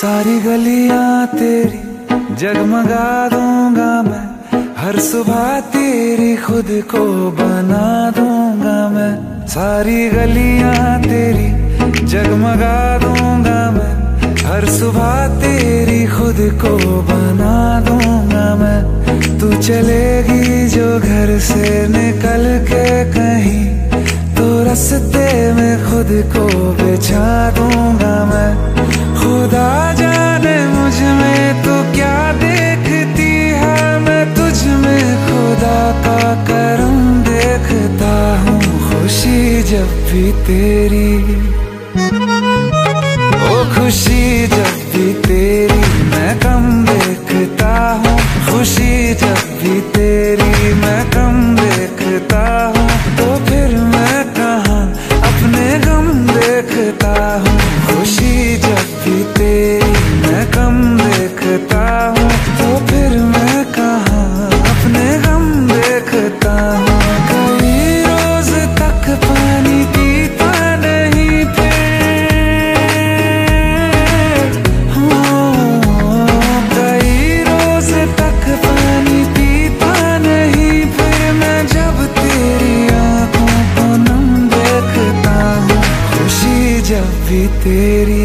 सारी गलियां तेरी जगमगा दूंगा मैं, हर सुबह तेरी खुद को बना दूंगा मैं। सारी गलियां तेरी जगमगा दूंगा मैं, हर सुबह तेरी खुद को बना दूंगा मैं। तू चलेगी जो घर से निकल के कहीं, तो रास्ते में खुद को बिछा दूंगा मैं। खुदा जाने मुझ में तू क्या देखती है, मैं तुझ में खुदा का करम देखता हूँ। खुशी जब भी तेरी, ओ खुशी जब भी तेरी मैं कम देखता हूँ। खुशी जब भी तेरी मैं कम देखता हूँ, तो फिर मैं कहाँ अपने गम देखता हूँ। खुशी जब भी तेरी मैं कम देखता हूँ, तो फिर मैं कहाँ अपने गम देखता हूँ। कई रोज तक पानी पीता नहीं फिर, कई रोज तक पानी पीता नहीं फिर, मैं जब तेरी आंखों को नम देखता हूँ। खुशी जब भी तेरी।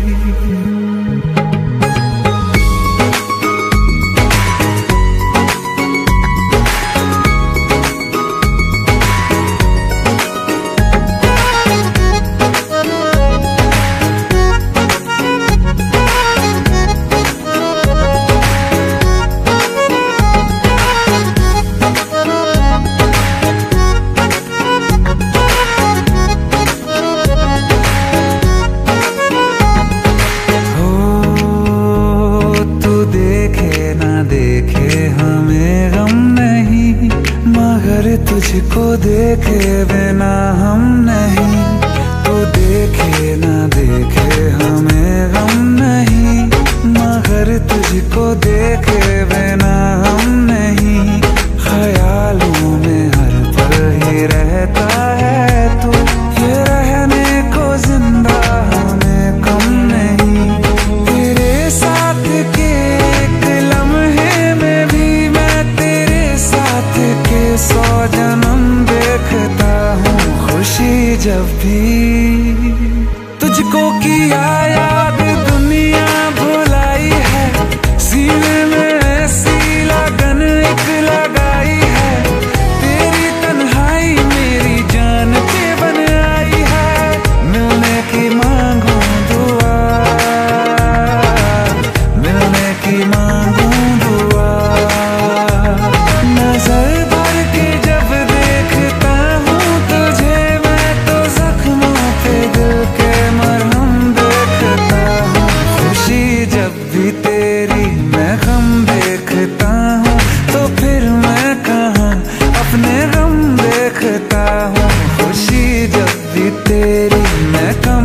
तुझको देखे बिना हम नहीं, तू देखे ना देखे हमें गम नहीं, मगर तुझको देखे बिना हम नहीं। ख्यालों में हर पल ही रहता है तू, ये रहने को जिंदा हमें कम नहीं। तेरे साथ के एक लम्हे में भी मैं तेरे साथ के 100 जन्म देखता हूँ। खुशी जब भी तुझको किया याद दुनिया भुलाई है, सीने में ऐसी लगन एक लगाई है। तेरी तन्हाई मेरी जान पे बन आई है, मिलने की मांगू दुआ, मिलने की मांगू दुआ। नजर भर के जब देखता हूँ तुझे, मैं तो जख्मों पे दिल के मरहम देखता हूँ। खुशी जब भी तेरी मैं गम देखता हूँ, तो फिर मैं कहाँ अपने गम देखता हूँ। खुशी जब भी तेरी मैं कम